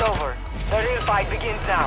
over. The real fight begins now.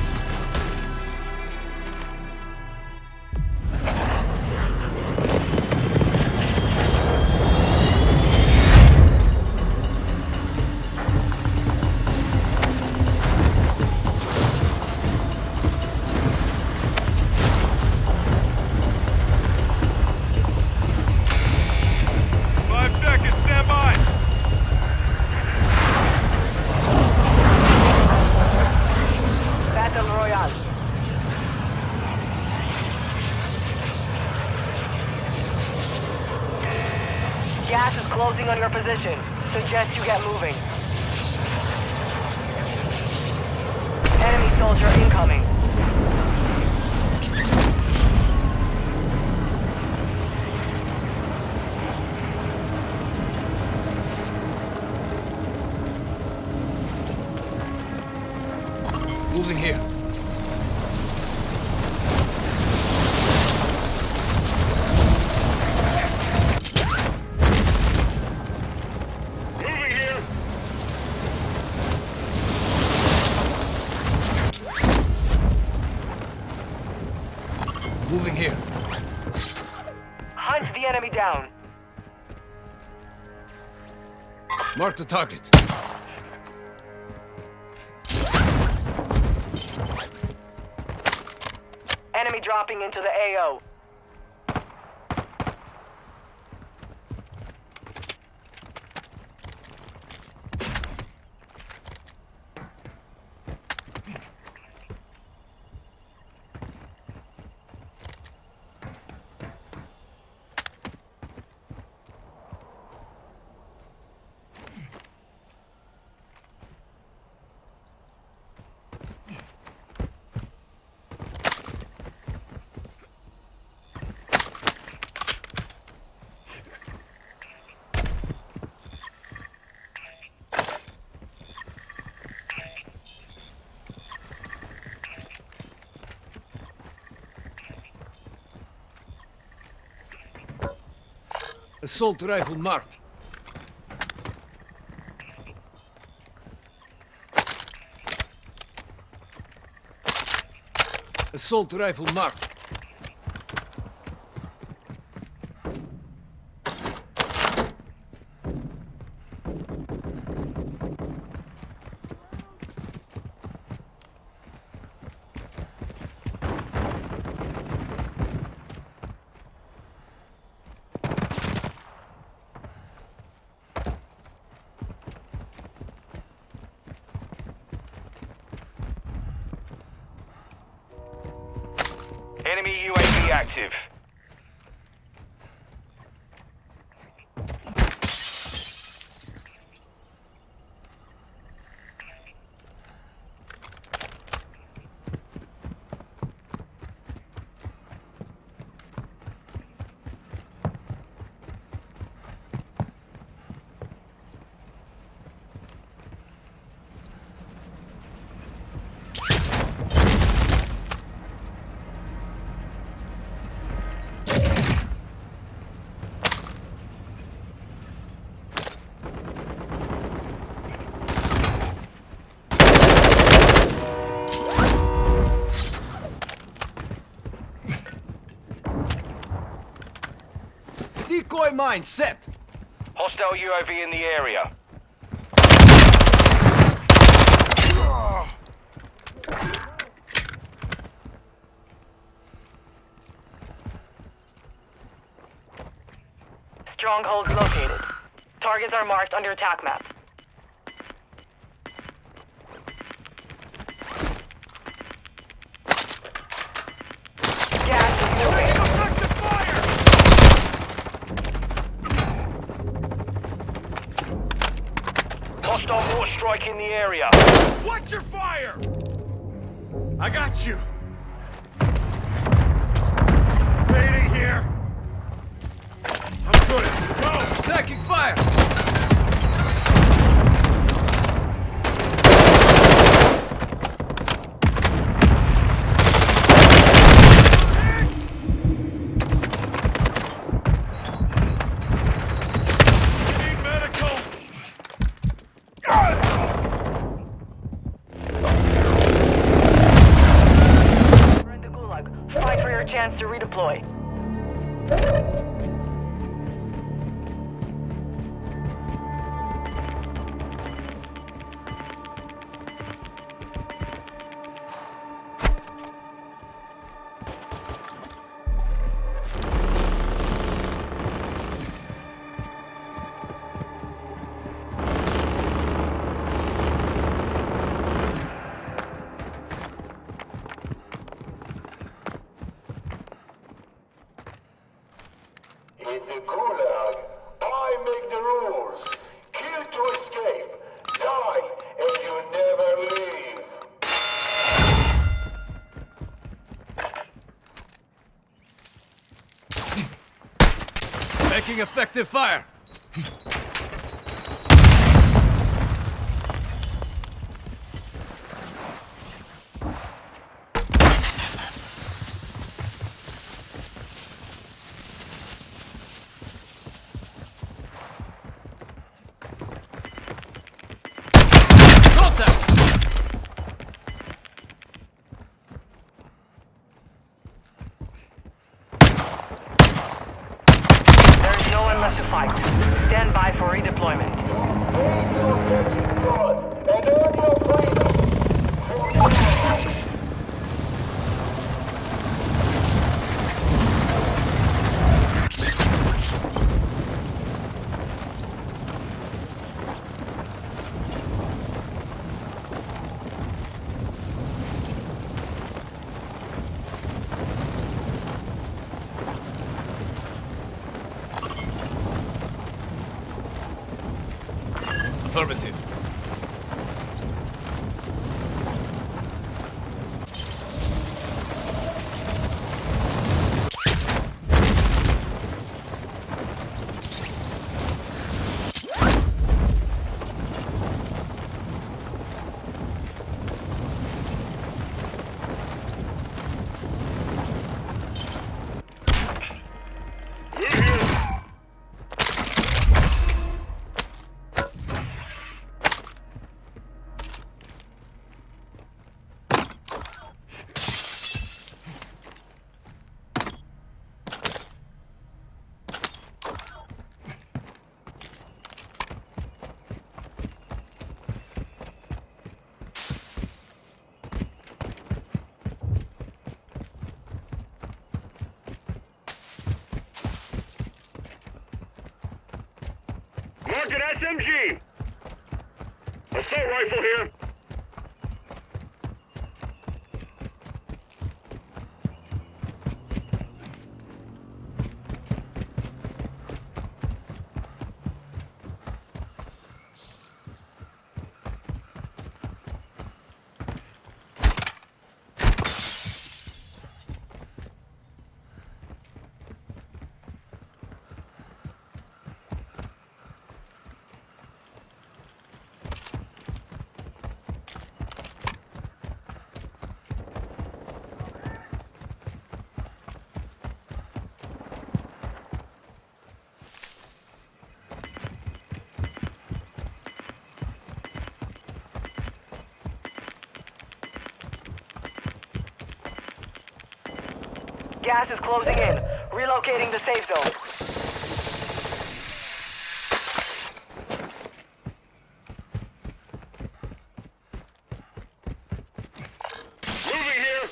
Gas is closing on your position. Suggest you get moving. Enemy soldier incoming. Moving here. Moving here. Hunt the enemy down. Mark the target. Enemy dropping into the AO. Assault rifle marked. Assault rifle marked. Enemy UAV active. Decoy mine set! Hostile UAV in the area. Strongholds located. Targets are marked on your attack map. Gas is moving. Hostile mortar strike in the area. Watch your fire! I got you. Waiting here. I'm good. Go! Attacking fire! to redeploy. In the Gulag, I make the rules. Kill to escape. Die, and you never leave. Making effective fire. There's no one left to fight. Stand by for redeployment. Make your virgin blood and earn your freedom. For now. Affirmative. Mark an SMG! Assault rifle here! Gas is closing in. Relocating the safe zone. Moving here!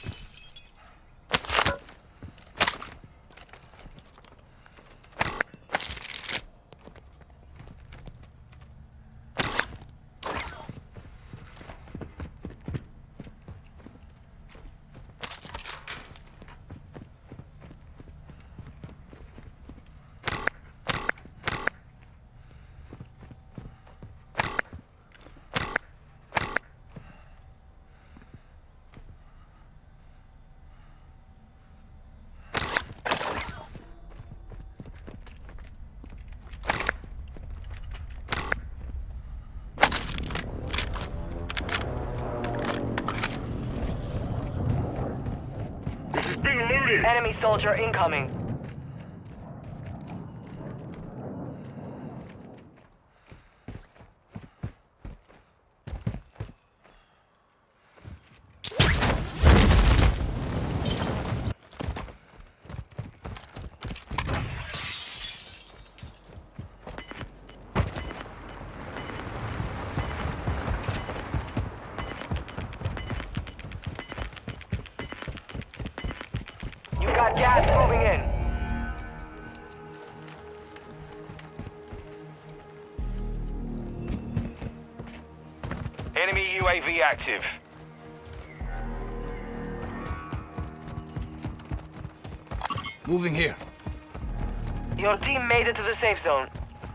Enemy soldier incoming. Gas moving in. Enemy UAV active. Moving here. Your team made it to the safe zone.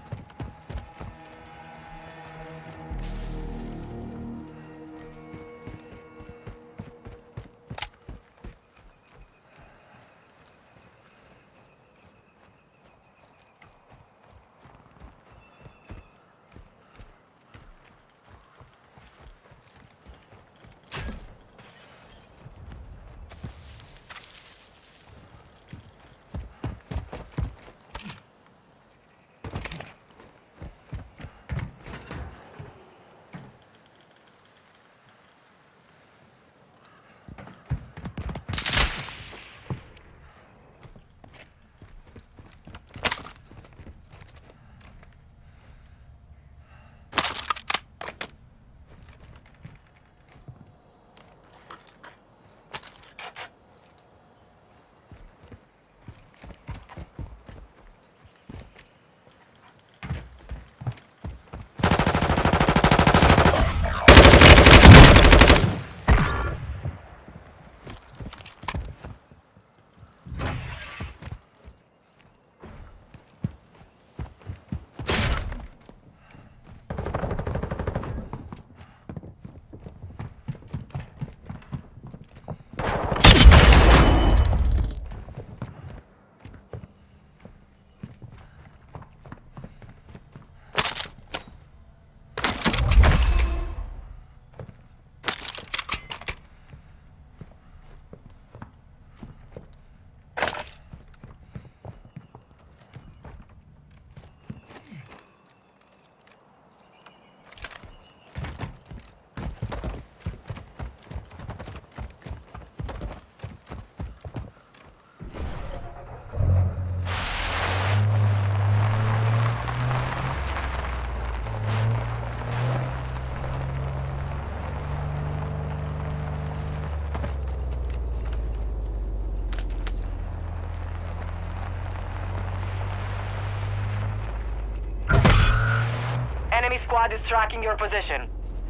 Enemy squad is tracking your position.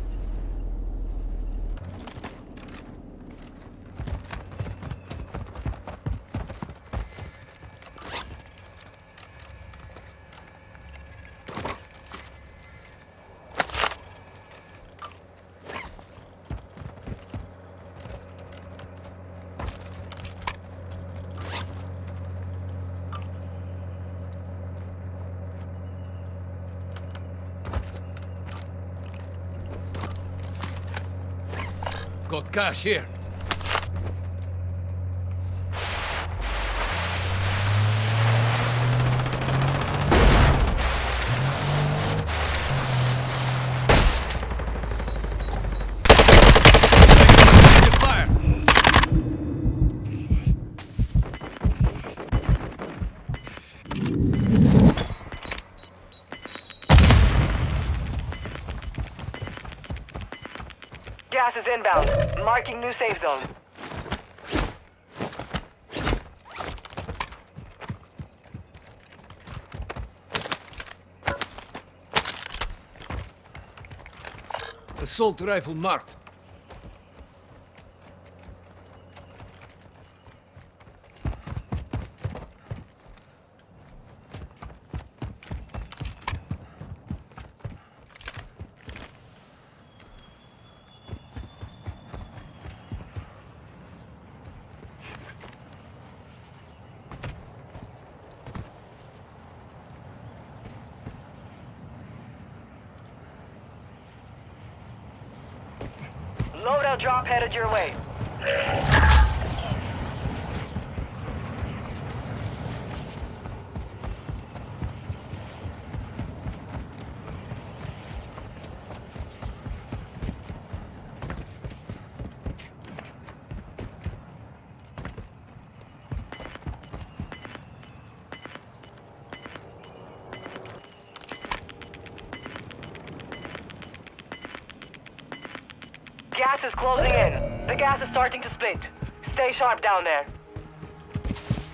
Got cash here. Fire. Gas is inbound. Marking new safe zone. Assault rifle marked. Loadout drop headed your way. Gas is closing in. The gas is starting to split. Stay sharp down there.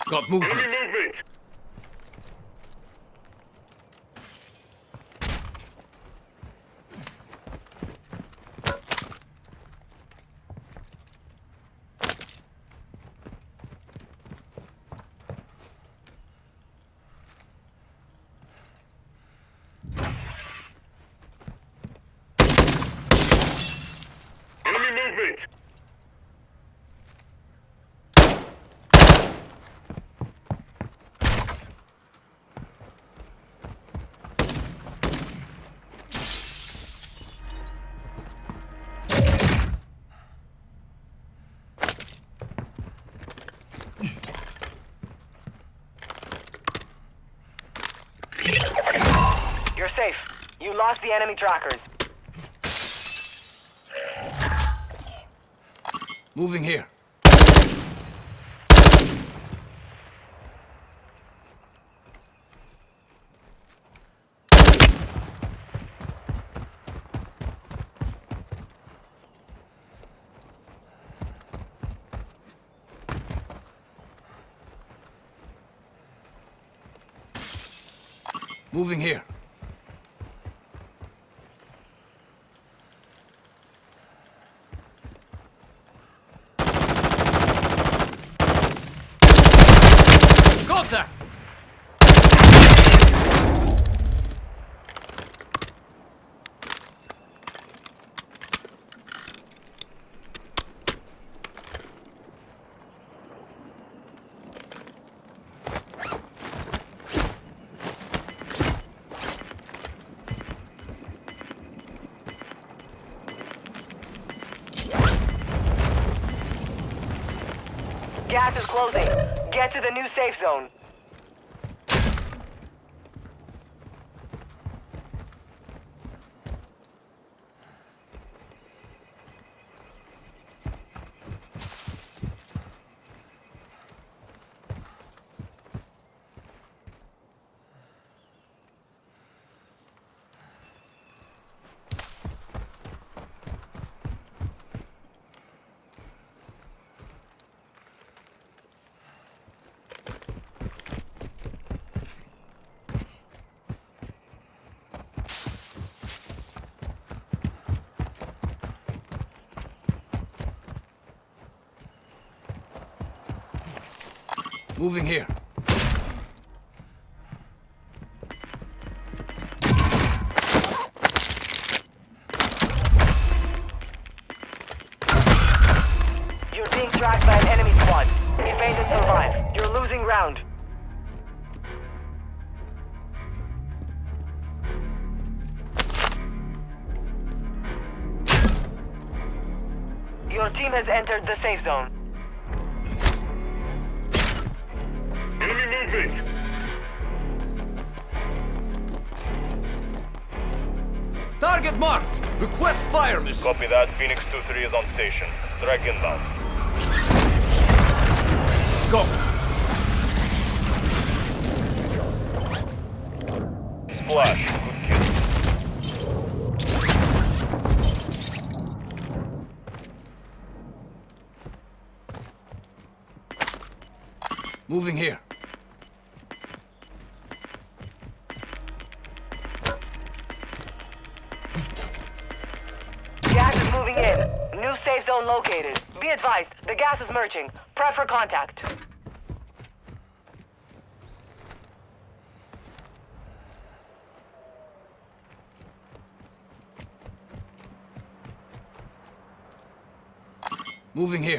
Got movement. movement! Enemy movement! You're safe. You lost the enemy trackers. Moving here. Moving here. Contact! Gas is closing. Get to the new safe zone. Moving here. You're being tracked by an enemy squad. Evade and survive. You're losing ground. Your team has entered the safe zone. Enemy movement! Target marked! Request fire missile. Copy that. Phoenix 2-3 is on station. Strike inbound. Go! Splash. Good kill. Moving here. Gas is moving in. New safe zone located. Be advised, the gas is merging. Prep for contact. Moving here.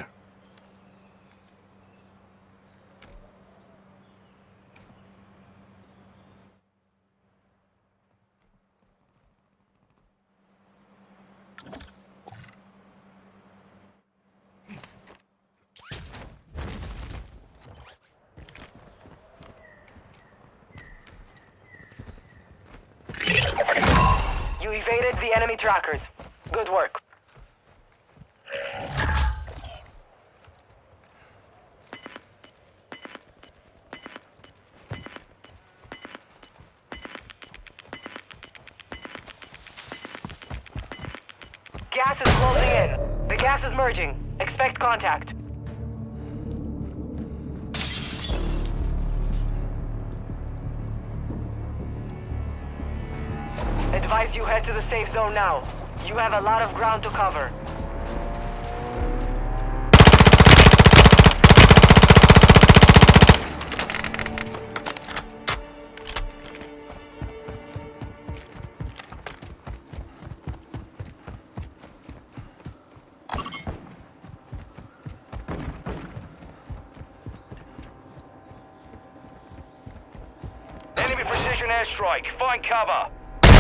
You evaded the enemy trackers. Good work. Gas is closing in. The gas is merging. Expect contact. advise you head to the safe zone now. You have a lot of ground to cover. Enemy precision airstrike. Find cover.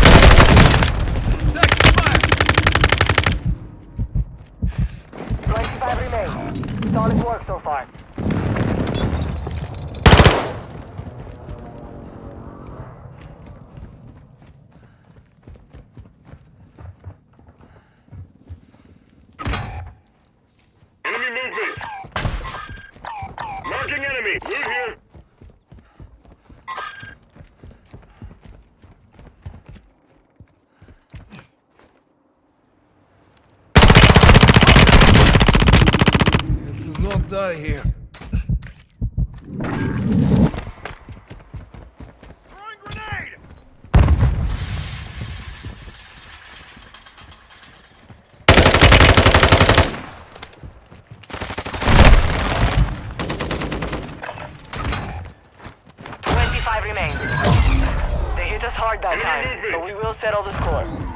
Taking fire! 25 remain. Solid work so far. Enemy movement. Marking enemy. Move here. Do not die here. Throwing grenade! Remain. They hit us hard that time, but we will settle the score.